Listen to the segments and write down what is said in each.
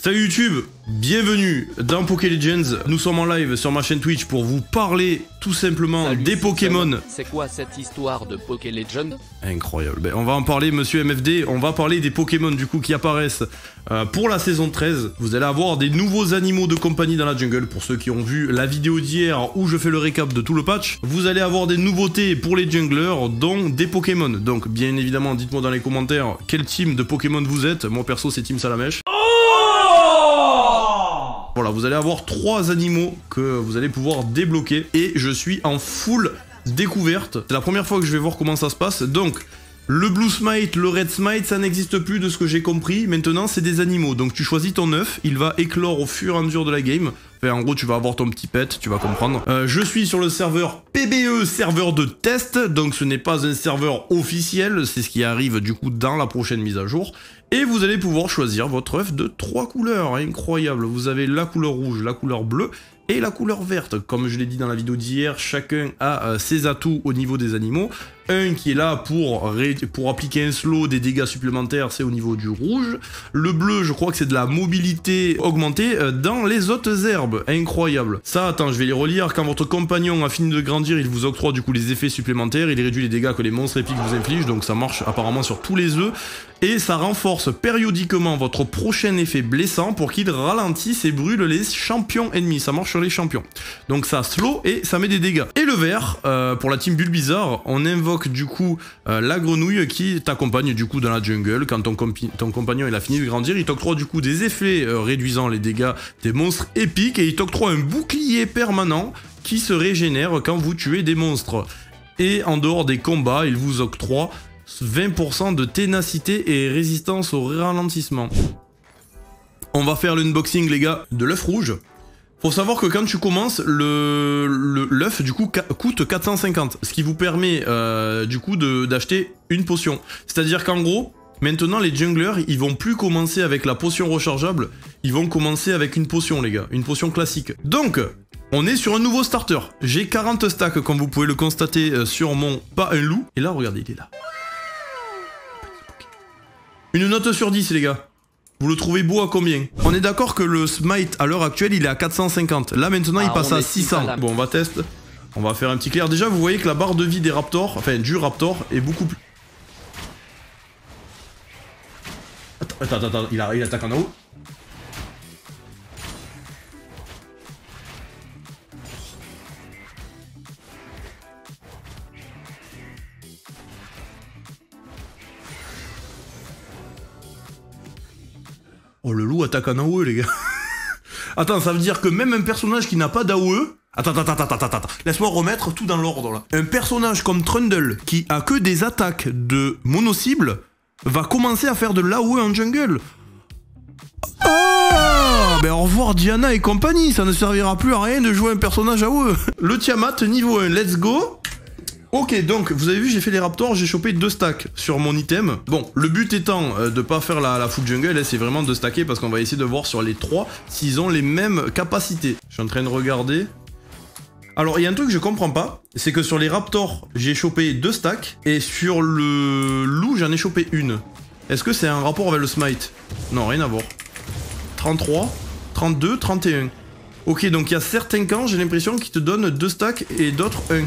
Salut YouTube, bienvenue dans Poké Legends. Nous sommes en live sur ma chaîne Twitch pour vous parler tout simplement des Pokémon. C'est quoi cette histoire de Poké Legends? Incroyable. Ben, on va en parler, monsieur MFD. On va parler des Pokémon du coup qui apparaissent pour la saison 13. Vous allez avoir des nouveaux animaux de compagnie dans la jungle. Pour ceux qui ont vu la vidéo d'hier où je fais le récap de tout le patch, vous allez avoir des nouveautés pour les junglers, dont des Pokémon. Donc bien évidemment, dites-moi dans les commentaires quel team de Pokémon vous êtes. Moi perso c'est Team Salamèche. Voilà, vous allez avoir 3 animaux que vous allez pouvoir débloquer et je suis en full découverte. C'est la première fois que je vais voir comment ça se passe. Donc, le Blue Smite, le Red Smite, ça n'existe plus de ce que j'ai compris. Maintenant, c'est des animaux. Donc, tu choisis ton œuf, il va éclore au fur et à mesure de la game. Enfin, en gros, tu vas avoir ton petit pet, tu vas comprendre. Je suis sur le serveur PBE, serveur de test. Donc, ce n'est pas un serveur officiel. C'est ce qui arrive du coup dans la prochaine mise à jour. Et vous allez pouvoir choisir votre œuf de 3 couleurs. Incroyable. Vous avez la couleur rouge, la couleur bleue et la couleur verte. Comme je l'ai dit dans la vidéo d'hier, chacun a ses atouts au niveau des animaux. Un qui est là pour appliquer un slow, des dégâts supplémentaires, c'est au niveau du rouge. Le bleu, je crois que c'est de la mobilité augmentée dans les autres herbes. Incroyable. Ça, attends, je vais les relire. Quand votre compagnon a fini de grandir, il vous octroie du coup les effets supplémentaires. Il réduit les dégâts que les monstres épiques vous infligent. Donc ça marche apparemment sur tous les œufs. Et ça renforce périodiquement votre prochain effet blessant pour qu'il ralentisse et brûle les champions ennemis. Ça marche sur les champions. Donc ça slow et ça met des dégâts. Et le vert, pour la team Bulbizarre, on invoque du coup la grenouille qui t'accompagne du coup dans la jungle. Quand ton compagnon il a fini de grandir, il t'octroie du coup des effets réduisant les dégâts des monstres épiques et il t'octroie un bouclier permanent qui se régénère quand vous tuez des monstres. Et en dehors des combats, il vous octroie 20% de ténacité et résistance au ralentissement. On va faire l'unboxing les gars de l'œuf rouge. Faut savoir que quand tu commences, l'œuf du coup coûte 450, ce qui vous permet du coup d'acheter une potion. C'est-à-dire qu'en gros, maintenant les junglers, ils vont plus commencer avec la potion rechargeable, ils vont commencer avec une potion les gars, une potion classique. Donc, on est sur un nouveau starter. J'ai 40 stacks comme vous pouvez le constater sur mon pas un loup. Et là, regardez, il est là. Une note sur 10 les gars. Vous le trouvez beau à combien? On est d'accord que le Smite à l'heure actuelle il est à 450. Là maintenant il passe à 600. Bon on va tester. On va faire un petit clair. Déjà vous voyez que la barre de vie des Raptors, enfin du Raptor est beaucoup plus... Attends, il attaque en haut. Oh, le loup attaque en AOE, les gars. Attends, ça veut dire que même un personnage qui n'a pas d'AOE... Attends. Laisse-moi remettre tout dans l'ordre, là. Un personnage comme Trundle, qui a que des attaques de mono-cible, va commencer à faire de l'AOE en jungle. Ah, ben au revoir Diana et compagnie, ça ne servira plus à rien de jouer un personnage AOE. Le Tiamat, niveau 1, let's go. Ok, donc vous avez vu, j'ai fait les Raptors, j'ai chopé 2 stacks sur mon item. Bon, le but étant de pas faire la full jungle, c'est vraiment de stacker parce qu'on va essayer de voir sur les 3 s'ils ont les mêmes capacités. Je suis en train de regarder. Alors, il y a un truc que je comprends pas, c'est que sur les Raptors, j'ai chopé 2 stacks et sur le loup, j'en ai chopé une. Est-ce que c'est un rapport avec le smite? Non, rien à voir. 33, 32, 31. Ok, donc il y a certains camps, j'ai l'impression, qui te donnent 2 stacks et d'autres 1.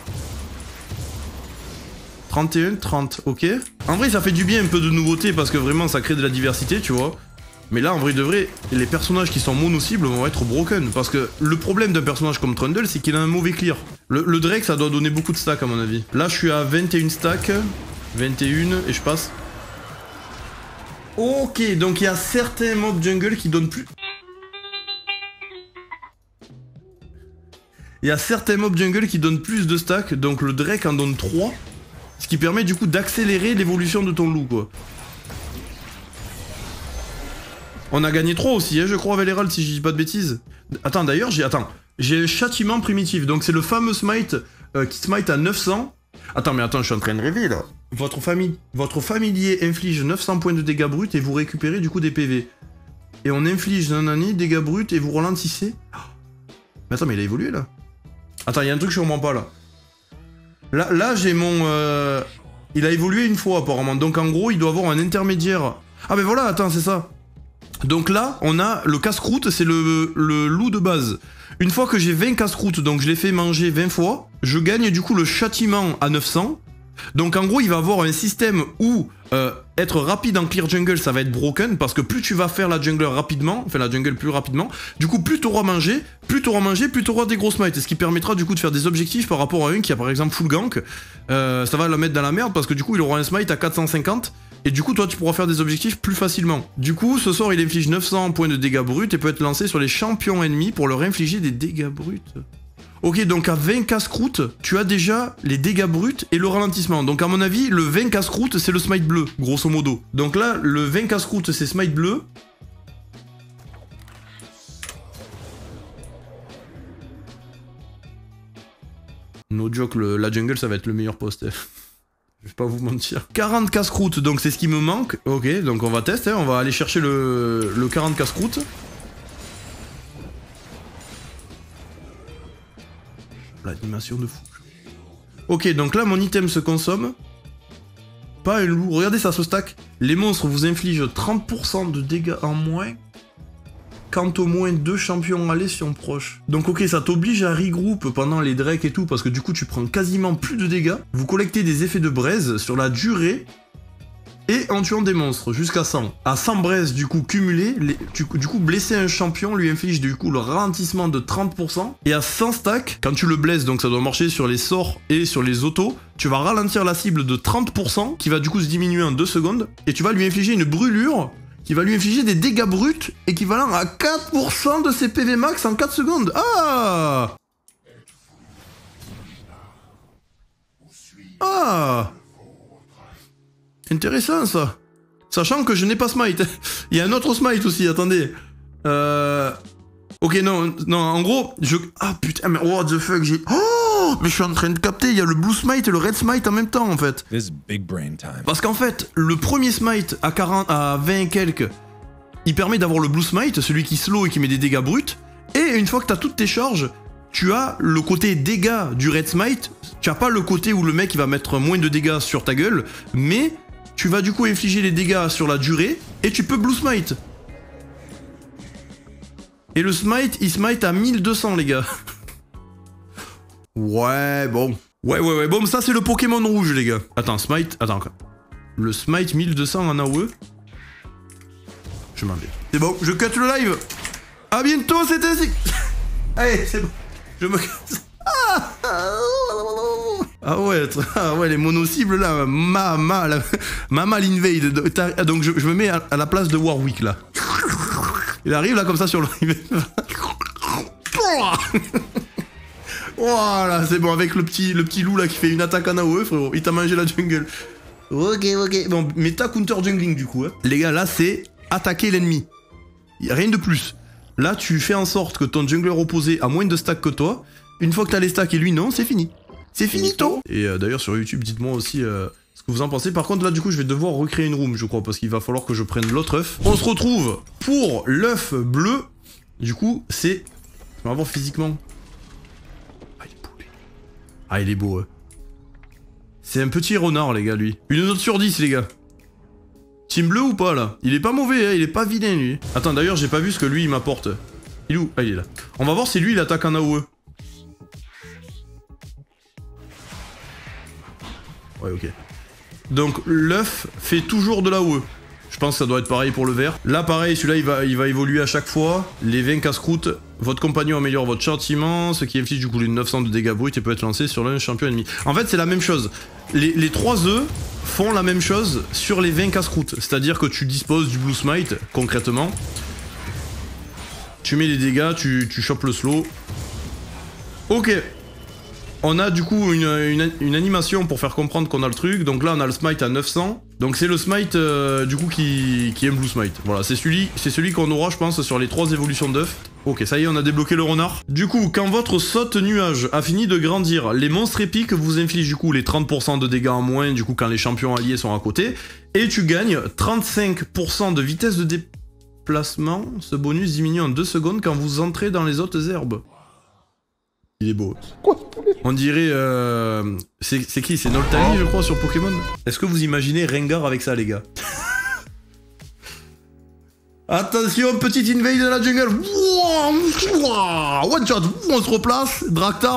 31, 30, ok. En vrai, ça fait du bien un peu de nouveauté parce que vraiment, ça crée de la diversité, tu vois. Mais là, en vrai de vrai, les personnages qui sont mono-cibles vont être broken. Parce que le problème d'un personnage comme Trundle, c'est qu'il a un mauvais clear. Le Drake, ça doit donner beaucoup de stacks à mon avis. Là, je suis à 21 stacks. 21 et je passe. Ok, donc il y a certains mobs jungle qui donnent plus... Il y a certains mobs jungle qui donnent plus de stacks. Donc le Drake en donne 3. Ce qui permet du coup d'accélérer l'évolution de ton loup quoi. On a gagné 3 aussi hein, je crois avec l'Herald si je dis pas de bêtises. Attends d'ailleurs j'ai un châtiment primitif. Donc c'est le fameux smite qui smite à 900. Attends je suis en train de rêver là. Votre familier inflige 900 points de dégâts bruts et vous récupérez du coup des PV. Et on inflige nanani dégâts bruts et vous ralentissez. Mais attends mais il a évolué là. Attends il y a un truc que je comprends pas là. Là j'ai mon... Il a évolué une fois apparemment, donc en gros il doit avoir un intermédiaire. Ah mais voilà, attends, c'est ça. Donc là, on a le casse-croûte, c'est le loup de base. Une fois que j'ai 20 casse-croûtes, donc je les fais manger 20 fois, je gagne du coup le châtiment à 900. Donc en gros, il va avoir un système où être rapide en clear jungle, ça va être broken, parce que plus tu vas faire la jungle rapidement, enfin la jungle plus rapidement, du coup plus t'auras mangé, plus t'auras des gros smites, ce qui permettra du coup de faire des objectifs par rapport à un qui a par exemple full gank, ça va le mettre dans la merde, parce que du coup il aura un smite à 450, et du coup toi tu pourras faire des objectifs plus facilement. Du coup ce sort il inflige 900 points de dégâts bruts et peut être lancé sur les champions ennemis pour leur infliger des dégâts bruts. Ok, donc à 20 casse-croûtes, tu as déjà les dégâts bruts et le ralentissement. Donc à mon avis, le 20 casse-croûtes, c'est le smite bleu, grosso modo. Donc là, le 20 casse-croûtes, c'est smite bleu. No joke, la jungle, ça va être le meilleur poste. Je vais pas vous mentir. 40 casse-croûtes, donc c'est ce qui me manque. Ok, donc on va tester, on va aller chercher le 40 casse-croûtes. L'animation de fou. Ok, donc là, mon item se consomme. Pas un loup. Regardez ça, ce stack. Les monstres vous infligent 30% de dégâts en moins quand au moins 2 champions alliés sont proches. Donc ok, ça t'oblige à regroup pendant les drakes et tout, parce que du coup, tu prends quasiment plus de dégâts. Vous collectez des effets de braise sur la durée et en tuant des monstres jusqu'à 100. À 100 braises du coup cumulées, du coup blesser un champion lui inflige du coup le ralentissement de 30%. Et à 100 stacks, quand tu le blesses, donc ça doit marcher sur les sorts et sur les autos, tu vas ralentir la cible de 30% qui va du coup se diminuer en 2 secondes. Et tu vas lui infliger une brûlure qui va lui infliger des dégâts bruts équivalents à 4% de ses PV max en 4 secondes. Ah! Ah! Intéressant ça. Sachant que je n'ai pas smite. Il y a un autre smite aussi, attendez. Ok, non, en gros, ah putain, mais what the fuck, oh, mais je suis en train de capter, il y a le blue smite et le red smite en même temps en fait. Parce qu'en fait, le premier smite à 20 et quelques, il permet d'avoir le blue smite, celui qui slow et qui met des dégâts bruts. Et une fois que tu as toutes tes charges, tu as le côté dégâts du red smite. Tu as pas le côté où le mec il va mettre moins de dégâts sur ta gueule, mais tu vas du coup infliger les dégâts sur la durée et tu peux blue smite. Et le smite, il smite à 1200 les gars. Ouais, bon. Ouais, bon, ça c'est le Pokémon rouge les gars. Attends, smite, attends. Le smite 1200 en AOE. Je m'en vais. C'est bon, je cut le live. À bientôt, c'était ainsi. Allez, c'est bon. Je me casse. Ah ouais, les mono-cibles là, Mama l'invade. Donc je me mets à la place de Warwick là. Il arrive là comme ça sur le voilà, c'est bon, avec le petit loup là qui fait une attaque en AOE, frérot. Il t'a mangé la jungle. Ok. Bon, méta counter jungling du coup. Hein. Les gars, là c'est attaquer l'ennemi. Rien de plus. Là, tu fais en sorte que ton jungler opposé a moins de stacks que toi. Une fois que t'as les stacks et lui non, c'est fini. C'est finito. Et d'ailleurs sur YouTube, dites-moi aussi ce que vous en pensez. Par contre là du coup je vais devoir recréer une room je crois, parce qu'il va falloir que je prenne l'autre œuf. On se retrouve pour l'œuf bleu. Du coup c'est... On va voir physiquement. Ah il est beau lui. Ah il est beau C'est un petit renard les gars lui. Une note sur 10 les gars. Team bleu ou pas là? Il est pas mauvais hein, il est pas vilain lui. Attends d'ailleurs j'ai pas vu ce que lui il m'apporte. Il est où? Ah il est là. On va voir si lui il attaque en AOE. Ouais, ok. Donc l'œuf fait toujours de l'AOE. Je pense que ça doit être pareil pour le vert. Là pareil, celui-là il va évoluer à chaque fois. Les 20 casse-croûtes, votre compagnon améliore votre châtiment, ce qui inflige du coup les 900 de dégâts bruts et peut être lancé sur l'un champion ennemi. En fait c'est la même chose. Les 3 œufs font la même chose sur les 20 casse-croûtes. C'est-à-dire que tu disposes du blue smite, concrètement. Tu mets les dégâts, tu chopes le slow. Ok. On a du coup une animation pour faire comprendre qu'on a le truc. Donc là on a le smite à 900. Donc c'est le smite du coup qui est un blue smite. Voilà, c'est celui qu'on aura je pense sur les 3 évolutions d'œufs. Ok, ça y est, on a débloqué le renard. Du coup, quand votre saute nuage a fini de grandir, les monstres épiques vous infligent du coup les 30% de dégâts en moins du coup quand les champions alliés sont à côté. Et tu gagnes 35% de vitesse de déplacement. Ce bonus diminue en 2 secondes quand vous entrez dans les hautes herbes. Il est beau. On dirait... C'est qui? C'est Noltali, je crois, sur Pokémon. Est-ce que vous imaginez Rengar avec ça, les gars? Attention, petite invade de la jungle. One shot, on se replace. Draktar.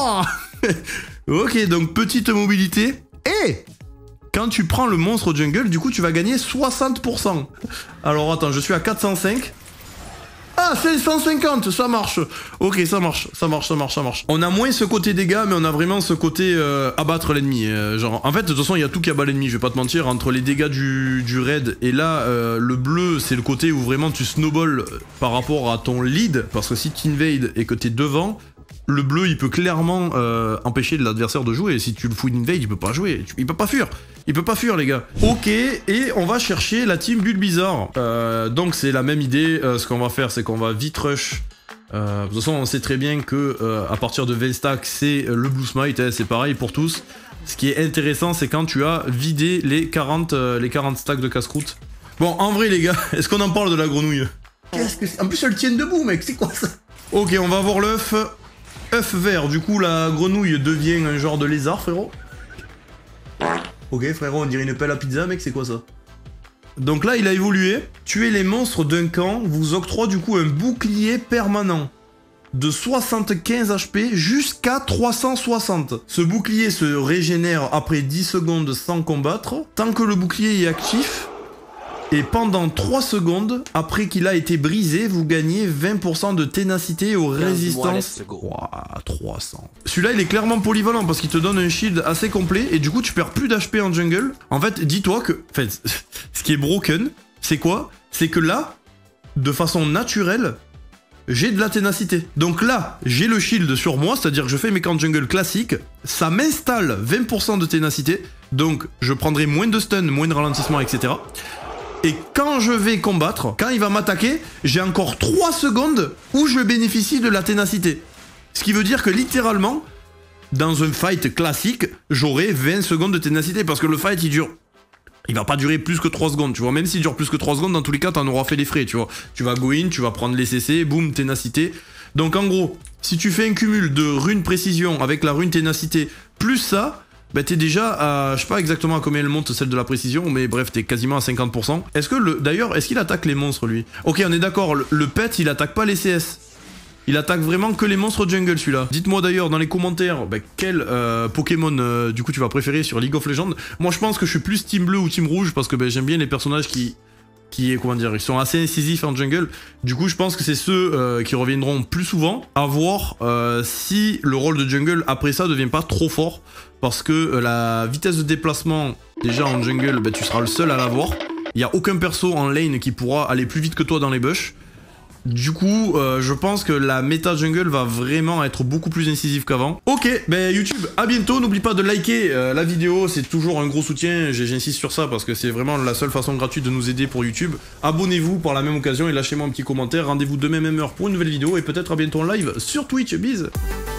Ok, donc petite mobilité. Et quand tu prends le monstre jungle, du coup, tu vas gagner 60%. Alors attends, je suis à 405. Ah, c'est 150, ça marche. Ok, ça marche. On a moins ce côté dégâts, mais on a vraiment ce côté abattre l'ennemi. Genre, en fait, de toute façon, il y a tout qui abat l'ennemi, je vais pas te mentir. Entre les dégâts du raid et là, le bleu, c'est le côté où vraiment tu snowballs par rapport à ton lead. Parce que si tu invades et que t'es devant, le bleu, il peut clairement empêcher l'adversaire de jouer. Si tu le fous d'invade, il peut pas jouer. Il peut pas fuir. Il peut pas fuir, les gars. Ok, et on va chercher la team Bulbizarre. Donc, c'est la même idée. Ce qu'on va faire, c'est qu'on va vite rush. De toute façon, on sait très bien que à partir de 20 stacks, c'est le Blue Smite. Hein, c'est pareil pour tous. Ce qui est intéressant, c'est quand tu as vidé les 40 stacks de casse-croûte. Bon, en vrai, les gars, est-ce qu'on en parle de la grenouille? Qu'est-ce que c'est? En plus, elle tient debout, mec. C'est quoi ça? Ok, on va voir l'œuf. œuf vert, du coup la grenouille devient un genre de lézard, frérot. Ok, frérot, on dirait une pelle à pizza, mec, c'est quoi ça? Donc là, il a évolué. Tuer les monstres d'un camp vous octroie du coup un bouclier permanent de 75 HP jusqu'à 360. Ce bouclier se régénère après 10 secondes sans combattre, tant que le bouclier est actif. Et pendant 3 secondes, après qu'il a été brisé, vous gagnez 20% de ténacité aux résistances. Ouah, 300. Celui-là, il est clairement polyvalent parce qu'il te donne un shield assez complet et du coup, tu perds plus d'HP en jungle. En fait, dis-toi que... En fait, ce qui est broken, c'est quoi? C'est que là, de façon naturelle, j'ai de la ténacité. Donc là, j'ai le shield sur moi, c'est-à-dire que je fais mes camps jungle classiques, ça m'installe 20% de ténacité, donc je prendrai moins de stun, moins de ralentissement, etc. Et quand je vais combattre, quand il va m'attaquer, j'ai encore 3 secondes où je bénéficie de la ténacité. Ce qui veut dire que littéralement, dans un fight classique, j'aurai 20 secondes de ténacité, parce que le fight il dure... Il va pas durer plus que 3 secondes, tu vois. Même s'il dure plus que 3 secondes, dans tous les cas, t'en auras fait les frais, tu vois. Tu vas go in, tu vas prendre les CC, boum, ténacité. Donc en gros, si tu fais un cumul de rune précision avec la rune ténacité, plus ça, bah t'es déjà à... Je sais pas exactement à combien elle monte, celle de la précision, mais bref, t'es quasiment à 50%. Est-ce que le... D'ailleurs, est-ce qu'il attaque les monstres, lui? Ok, on est d'accord, le pet, il attaque pas les CS. Il attaque vraiment que les monstres jungle, celui-là. Dites-moi d'ailleurs dans les commentaires quel Pokémon du coup tu vas préférer sur League of Legends. Moi je pense que je suis plus team bleu ou team rouge parce que j'aime bien les personnages qui comment dire, ils sont assez incisifs en jungle. Du coup je pense que c'est ceux qui reviendront plus souvent. À voir si le rôle de jungle après ça devient pas trop fort. Parce que la vitesse de déplacement déjà en jungle, tu seras le seul à l'avoir. Il n'y a aucun perso en lane qui pourra aller plus vite que toi dans les bush. Du coup, je pense que la méta jungle va vraiment être beaucoup plus incisive qu'avant. Ok, YouTube, à bientôt. N'oublie pas de liker la vidéo, c'est toujours un gros soutien. J'insiste sur ça parce que c'est vraiment la seule façon gratuite de nous aider pour YouTube. Abonnez-vous par la même occasion et lâchez-moi un petit commentaire. Rendez-vous demain même heure pour une nouvelle vidéo et peut-être à bientôt en live sur Twitch. Bise.